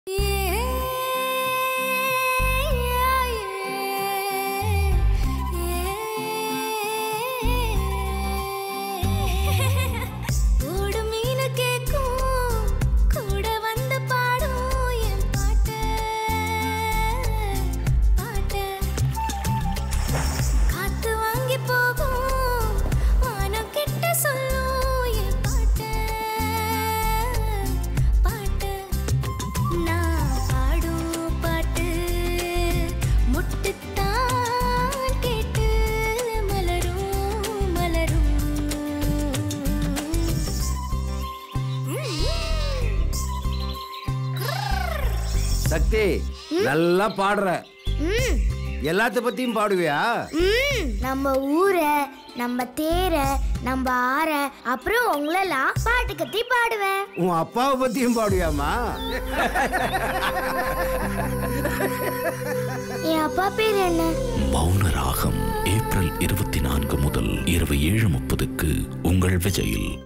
சக்தி நல்லா பாடுற. எல்லாத்த பத்தியும் பாடுவியா? நம்ம ஊரை, நம்ம தேர, நம்ம ஆற, அப்புறம் உங்களெல்லாம் பாட்டு கத்தி பாடுவேன். உன் அப்பாவை பத்தியும் பாடுவியாமா? என் அப்பா பேர் என்ன? மௌன ராகம் ஏப்ரல் 24 முதல் இரவு 7:30க்கு உங்கள் விஜயில்.